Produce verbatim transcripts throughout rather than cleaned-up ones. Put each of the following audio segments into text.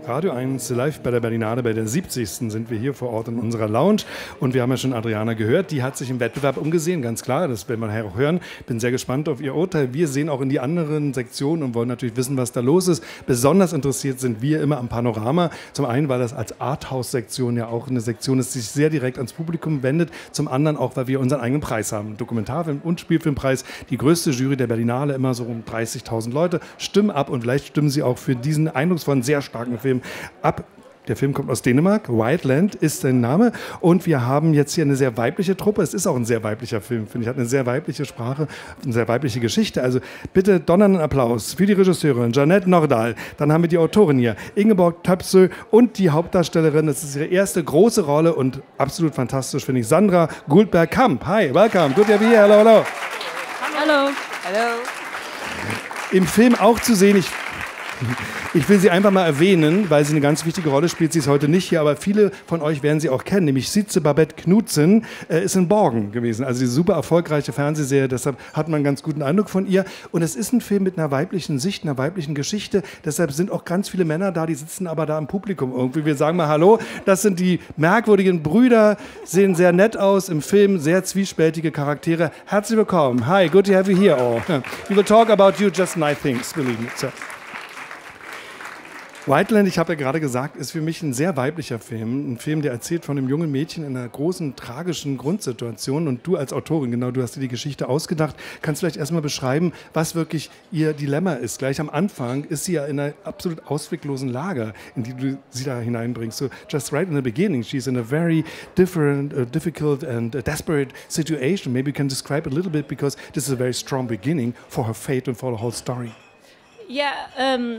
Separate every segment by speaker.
Speaker 1: Radio eins live bei der Berlinale, bei der siebzigsten sind wir hier vor Ort in unserer Lounge und wir haben ja schon Adriana gehört, die hat sich im Wettbewerb umgesehen, ganz klar, das werden wir auch hören. Bin sehr gespannt auf ihr Urteil. Wir sehen auch in die anderen Sektionen und wollen natürlich wissen, was da los ist. Besonders interessiert sind wir immer am Panorama. Zum einen, weil das als Arthouse-Sektion ja auch eine Sektion ist, die sich sehr direkt ans Publikum wendet. Zum anderen auch, weil wir unseren eigenen Preis haben. Dokumentarfilm- und Spielfilmpreis. Die größte Jury der Berlinale, immer so um dreißigtausend Leute, stimmen ab und vielleicht stimmen sie auch für diesen eindrucksvollen, sehr starken Film ab. Der Film kommt aus Dänemark, Wildland ist sein Name und wir haben jetzt hier eine sehr weibliche Truppe. Es ist auch ein sehr weiblicher Film, finde ich, hat eine sehr weibliche Sprache, eine sehr weibliche Geschichte. Also bitte donnernden Applaus für die Regisseurin Jeanette Nordahl. Dann haben wir die Autorin hier, Ingeborg Töpsö und die Hauptdarstellerin. Das ist ihre erste große Rolle und absolut fantastisch, finde ich, Sandra Goldberg-Kamp. Hi, welcome, good to have you here. Hello, hello.
Speaker 2: Hallo. Hallo.
Speaker 1: Im Film auch zu sehen, ich... Ich will sie einfach mal erwähnen, weil sie eine ganz wichtige Rolle spielt. Sie ist heute nicht hier, aber viele von euch werden sie auch kennen. Nämlich Sietze Babette Knudsen äh, ist in Borgen gewesen. Also die super erfolgreiche Fernsehserie, deshalb hat man einen ganz guten Eindruck von ihr. Und es ist ein Film mit einer weiblichen Sicht, einer weiblichen Geschichte. Deshalb sind auch ganz viele Männer da, die sitzen aber da im Publikum irgendwie. Wir sagen mal Hallo, das sind die merkwürdigen Brüder, sehen sehr nett aus im Film, sehr zwiespältige Charaktere. Herzlich willkommen. Hi, good to have you here all. We will talk about you, just nice things, believe me. So. Wildland, ich habe ja gerade gesagt, ist für mich ein sehr weiblicher Film. Ein Film, der erzählt von einem jungen Mädchen in einer großen, tragischen Grundsituation. Und du als Autorin, genau, du hast dir die Geschichte ausgedacht. Kannst vielleicht erstmal beschreiben, was wirklich ihr Dilemma ist. Gleich am Anfang ist sie ja in einer absolut ausweglosen Lage, in die du sie da hineinbringst. So, just right in the beginning, she's in a very different, uh, difficult and uh, desperate situation. Maybe you can describe it a little bit, because this is a very strong beginning for her fate and for the whole story.
Speaker 2: Yeah, um...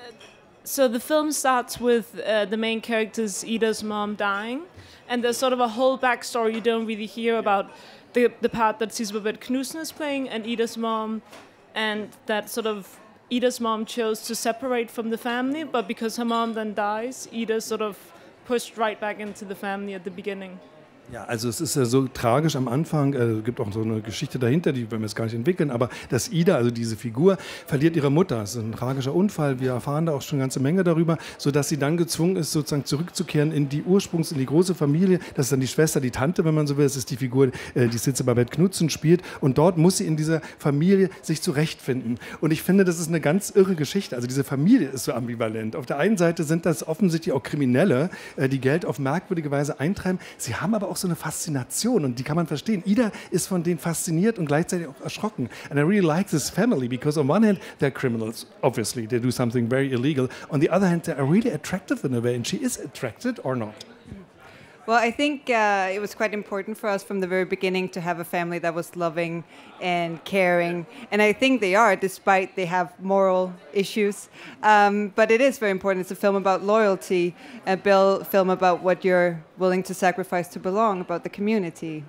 Speaker 2: So the film starts with uh, the main character's Ida's mom dying, and there's sort of a whole backstory you don't really hear about the, the part that Sietze Babette Knudsen is playing and Ida's mom, and that sort of Ida's mom chose to separate from the family, but because her mom then dies, Ida sort of pushed right back into the family at the beginning.
Speaker 1: Ja, also es ist ja so tragisch am Anfang, es äh, gibt auch so eine Geschichte dahinter, die wollen wir jetzt gar nicht entwickeln, aber dass Ida, also diese Figur, verliert ihre Mutter. Es ist ein tragischer Unfall, wir erfahren da auch schon eine ganze Menge darüber, sodass sie dann gezwungen ist, sozusagen zurückzukehren in die Ursprungs-, in die große Familie. Das ist dann die Schwester, die Tante, wenn man so will, das ist die Figur, äh, die Sietze Babette Knudsen spielt, und dort muss sie in dieser Familie sich zurechtfinden. Und ich finde, das ist eine ganz irre Geschichte, also diese Familie ist so ambivalent. Auf der einen Seite sind das offensichtlich auch Kriminelle, äh, die Geld auf merkwürdige Weise eintreiben, sie haben aber auch so eine Faszination und die kann man verstehen. Ida ist von denen fasziniert und gleichzeitig auch erschrocken. And I really like this family because on one hand they're criminals, obviously they do something very illegal. On the other hand they are really attractive in a way, and she is attracted or not.
Speaker 3: Well, I think uh, it was quite important for us from the very beginning to have a family that was loving and caring. And I think they are, despite they have moral issues. Um, but it is very important. It's a film about loyalty, a bil- film about what you're willing to sacrifice to belong, about the community.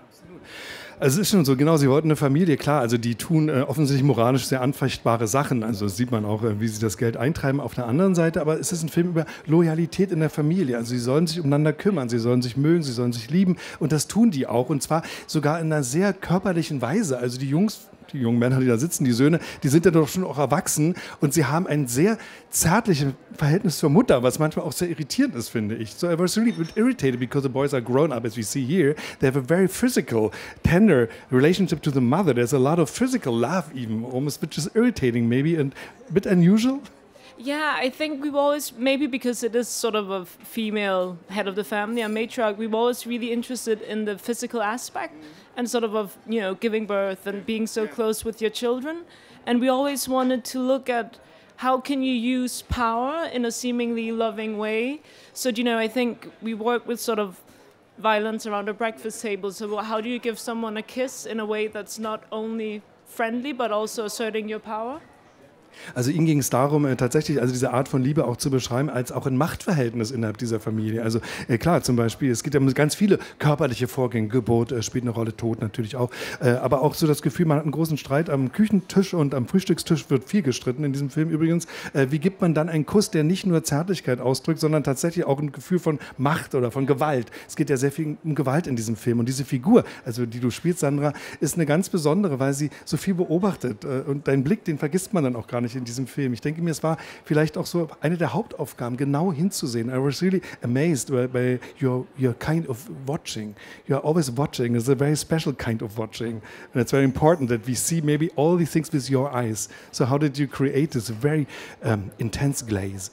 Speaker 1: Also es ist schon so, genau, sie wollten eine Familie, klar, also die tun äh, offensichtlich moralisch sehr anfechtbare Sachen, also das sieht man auch, äh, wie sie das Geld eintreiben auf der anderen Seite, aber es ist ein Film über Loyalität in der Familie, also sie sollen sich umeinander kümmern, sie sollen sich mögen, sie sollen sich lieben, und das tun die auch, und zwar sogar in einer sehr körperlichen Weise, also die Jungs, die jungen Männer, die da sitzen, die Söhne, die sind ja doch schon auch erwachsen und sie haben ein sehr zärtliches Verhältnis zur Mutter, was manchmal auch sehr irritierend ist, finde ich. So I was really irritated because the boys are grown up, as we see here. They have a very physical, tender relationship to the mother. There's a lot of physical love even, almost, which is irritating maybe and a bit unusual.
Speaker 2: Yeah, I think we've always, maybe because it is sort of a female head of the family, a matriarch, we've always really interested in the physical aspect and sort of of, you know, giving birth and being so close with your children. And we always wanted to look at how can you use power in a seemingly loving way. So, you know, I think we work with sort of violence around a breakfast table. So how do you give someone a kiss in a way that's not only friendly, but also asserting your power?
Speaker 1: Also ihnen ging es darum, äh, tatsächlich also diese Art von Liebe auch zu beschreiben, als auch ein Machtverhältnis innerhalb dieser Familie. Also äh, klar, zum Beispiel, es gibt ja ganz viele körperliche Vorgänge, Geburt äh, spielt eine Rolle, Tod natürlich auch, äh, aber auch so das Gefühl, man hat einen großen Streit am Küchentisch und am Frühstückstisch wird viel gestritten in diesem Film übrigens. Äh, wie gibt man dann einen Kuss, der nicht nur Zärtlichkeit ausdrückt, sondern tatsächlich auch ein Gefühl von Macht oder von Gewalt. Es geht ja sehr viel um Gewalt in diesem Film und diese Figur, also die du spielst, Sandra, ist eine ganz besondere, weil sie so viel beobachtet äh, und deinen Blick, den vergisst man dann auch gerade gar nicht in diesem Film. Ich denke mir, es war vielleicht auch so eine der Hauptaufgaben, genau hinzusehen. I was really amazed by, by your, your kind of watching. You're always watching. It's a very special kind of watching. And it's very important that we see maybe all these things with your eyes. So how did you create this very um, intense glaze?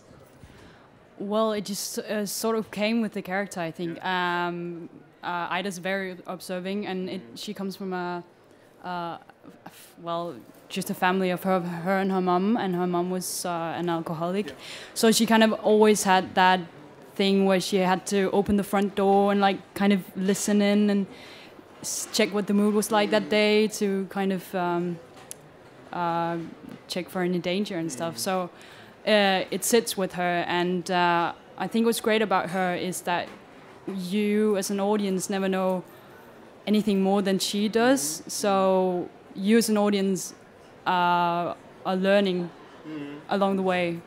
Speaker 4: Well, it just uh, sort of came with the character, I think. Um, uh, Ida's very observing, and it, she comes from a, uh, well, just a family of her, her and her mom, and her mom was uh, an alcoholic. Yeah. So she kind of always had that thing where she had to open the front door and like kind of listen in and check what the mood was like that day to kind of um, uh, check for any danger and stuff. So uh, it sits with her, and uh, I think what's great about her is that you as an audience never know anything more than she does. So you as an audience uh, are learning along the way.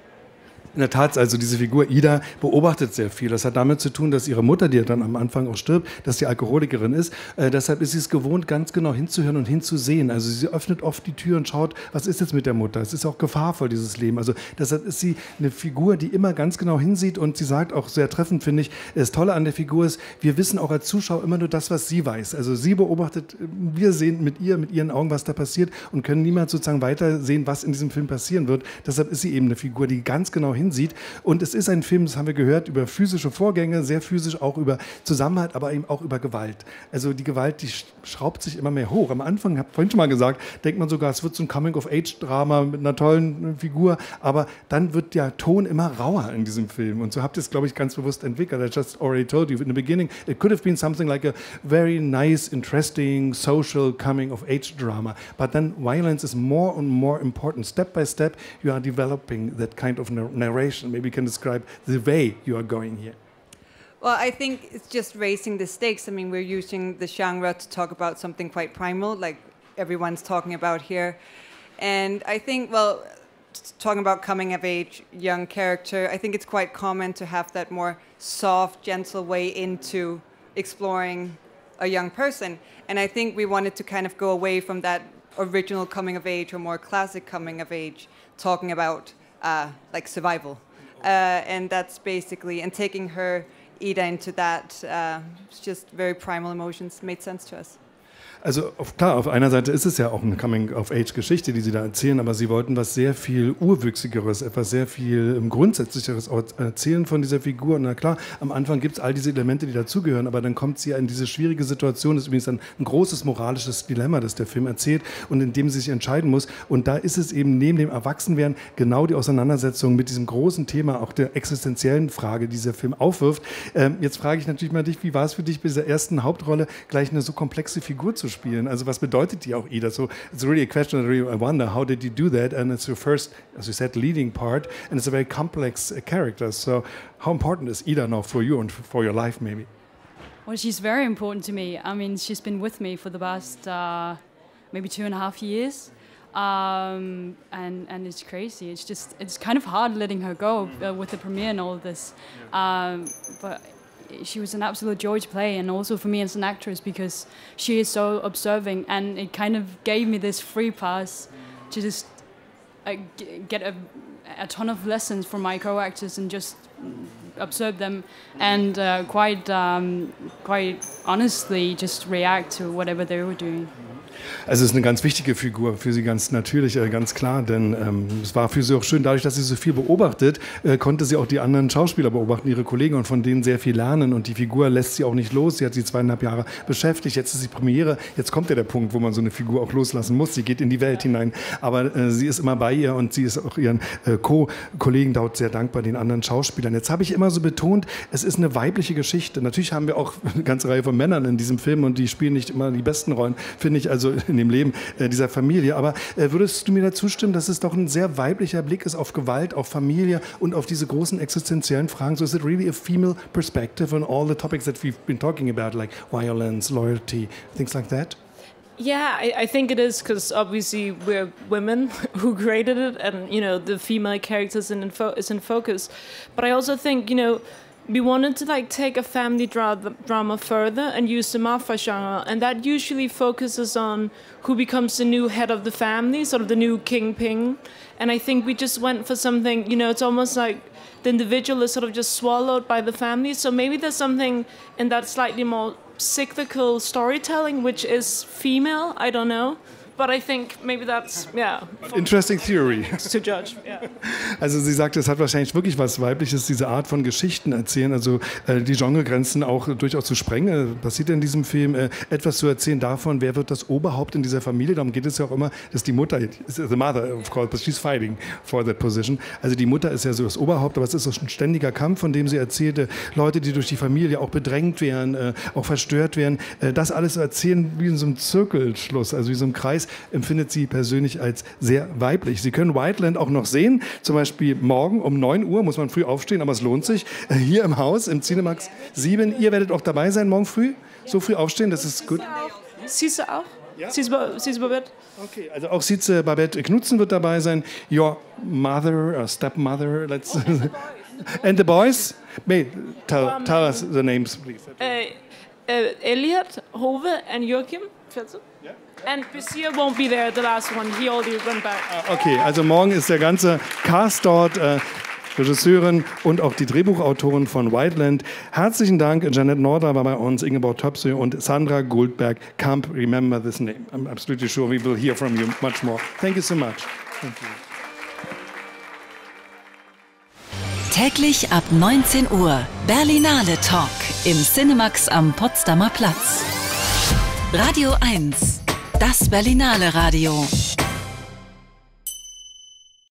Speaker 1: In der Tat, also diese Figur Ida beobachtet sehr viel. Das hat damit zu tun, dass ihre Mutter, die dann am Anfang auch stirbt, dass sie Alkoholikerin ist. Äh, deshalb ist sie es gewohnt, ganz genau hinzuhören und hinzusehen. Also sie öffnet oft die Tür und schaut, was ist jetzt mit der Mutter? Es ist auch gefahrvoll, dieses Leben. Also deshalb ist sie eine Figur, die immer ganz genau hinsieht, und sie sagt auch sehr treffend, finde ich, das Tolle an der Figur ist, wir wissen auch als Zuschauer immer nur das, was sie weiß. Also sie beobachtet, wir sehen mit ihr, mit ihren Augen, was da passiert, und können niemals sozusagen weiter sehen, was in diesem Film passieren wird. Deshalb ist sie eben eine Figur, die ganz genau hinsieht. Und es ist ein Film, das haben wir gehört, über physische Vorgänge, sehr physisch, auch über Zusammenhalt, aber eben auch über Gewalt. Also die Gewalt, die schraubt sich immer mehr hoch. Am Anfang, ich habe vorhin schon mal gesagt, denkt man sogar, es wird so ein Coming-of-Age-Drama mit einer tollen Figur, aber dann wird der Ton immer rauer in diesem Film. Und so habt ihr es, glaube ich, ganz bewusst entwickelt. I just already told you in the beginning, it could have been something like a very nice, interesting, social coming-of-age drama. But then violence is more and more important. Step by step, you are developing that kind of narration. Maybe you can describe the way you are going here.
Speaker 3: Well, I think it's just raising the stakes. I mean, we're using the genre to talk about something quite primal, like everyone's talking about here. And I think, well, talking about coming of age, young character, I think it's quite common to have that more soft, gentle way into exploring a young person. And I think we wanted to kind of go away from that original coming of age or more classic coming of age, talking about uh, like survival. Uh, and that's basically, and taking her, Ida, into that, uh, just very primal emotions made sense to us.
Speaker 1: Also auf, klar, auf einer Seite ist es ja auch eine Coming-of-Age-Geschichte, die Sie da erzählen, aber Sie wollten was sehr viel Urwüchsigeres, etwas sehr viel um, Grundsätzlicheres erzählen von dieser Figur. Und na klar, am Anfang gibt es all diese Elemente, die dazugehören, aber dann kommt sie ja in diese schwierige Situation. Das ist übrigens ein, ein großes moralisches Dilemma, das der Film erzählt und in dem sie sich entscheiden muss. Und da ist es eben neben dem Erwachsenwerden genau die Auseinandersetzung mit diesem großen Thema, auch der existenziellen Frage, die dieser Film aufwirft. Ähm, jetzt frage ich natürlich mal dich, wie war es für dich, bei dieser ersten Hauptrolle gleich eine so komplexe Figur zu spielen? Also was bedeutet die auch, Ida? So it's really a question I really wonder, how did you do that? And it's your first, as you said, leading part, and it's a very complex uh, character. So how important is Ida now for you and for your life, maybe?
Speaker 4: Well, she's very important to me. I mean, she's been with me for the past uh, maybe two and a half years. Um, and and it's crazy. It's just, it's kind of hard letting her go uh, with the premiere and all of this. Um, but she was an absolute joy to play, and also for me as an actress, because she is so observing, and it kind of gave me this free pass to just uh, g- get a, a ton of lessons from my co-actors and just observe them and uh, quite um, quite honestly just react to whatever they were doing.
Speaker 1: Also es ist eine ganz wichtige Figur, für sie ganz natürlich, ganz klar, denn ähm, es war für sie auch schön, dadurch, dass sie so viel beobachtet, äh, konnte sie auch die anderen Schauspieler beobachten, ihre Kollegen, und von denen sehr viel lernen, und die Figur lässt sie auch nicht los. Sie hat sie zweieinhalb Jahre beschäftigt, jetzt ist die Premiere, jetzt kommt ja der Punkt, wo man so eine Figur auch loslassen muss, sie geht in die Welt hinein, aber äh, sie ist immer bei ihr, und sie ist auch ihren äh, Co-Kollegen dort sehr dankbar, den anderen Schauspielern. Jetzt habe ich immer so betont, es ist eine weibliche Geschichte. Natürlich haben wir auch eine ganze Reihe von Männern in diesem Film, und die spielen nicht immer die besten Rollen, finde ich, also in dem Leben äh, dieser Familie. Aber äh, würdest du mir dazu stimmen, dass es doch ein sehr weiblicher Blick ist auf Gewalt, auf Familie und auf diese großen existenziellen Fragen? So is it really a female perspective on all the topics that we've been talking about, like violence, loyalty, things like that?
Speaker 2: Yeah, I, I think it is, because obviously we're women who created it, and you know the female characters in, in fo- is in focus. But I also think, you know, we wanted to like take a family dra drama further and use the mafia genre, and that usually focuses on who becomes the new head of the family, sort of the new kingpin. And I think we just went for something, you know, it's almost like the individual is sort of just swallowed by the family. So maybe there's something in that slightly more cyclical storytelling which is female. I don't know. But I think maybe that's, yeah.
Speaker 1: Interesting theory.
Speaker 2: To judge, yeah.
Speaker 1: Also sie sagt, es hat wahrscheinlich wirklich was Weibliches, diese Art von Geschichten erzählen, also äh, die Genregrenzen auch durchaus zu sprengen. Äh, passiert in diesem Film äh, etwas zu erzählen davon, wer wird das Oberhaupt in dieser Familie. Darum geht es ja auch immer, dass die Mutter, the mother of course, but she's fighting for that position. Also die Mutter ist ja so das Oberhaupt, aber es ist so ein ständiger Kampf, von dem sie erzählte, Leute, die durch die Familie auch bedrängt werden, äh, auch verstört werden. Äh, das alles erzählen wie in so einem Zirkelschluss, also wie so einem Kreis, empfindet sie persönlich als sehr weiblich. Sie können Whiteland auch noch sehen, zum Beispiel morgen um neun Uhr, muss man früh aufstehen, aber es lohnt sich, hier im Haus, im Cinemax sieben. Ihr werdet auch dabei sein morgen früh, so früh aufstehen, das ist gut.
Speaker 2: Siehst auch? Ja? Siehst du Babette?
Speaker 1: Okay, also auch Size Babette Knudsen wird dabei sein, your mother, or stepmother, let's... And the boys? May, tell, um, tell us the names, please.
Speaker 2: Uh, uh, Elliot, Hove and Joachim. Yeah. And Basir won't be there, the last one. He already went back.
Speaker 1: Okay, also morgen ist der ganze Cast dort, äh, Regisseurin und auch die Drehbuchautorin von Whiteland. Herzlichen Dank, Janet Norder war bei uns, Ingeborg Töpsö und Sandra Goldberg. Can't remember this name. I'm absolutely sure we will hear from you much more. Thank you so much. Thank you.
Speaker 5: Täglich ab neunzehn Uhr Berlinale Talk im Cinemax am Potsdamer Platz. Radio eins, das Berlinale Radio.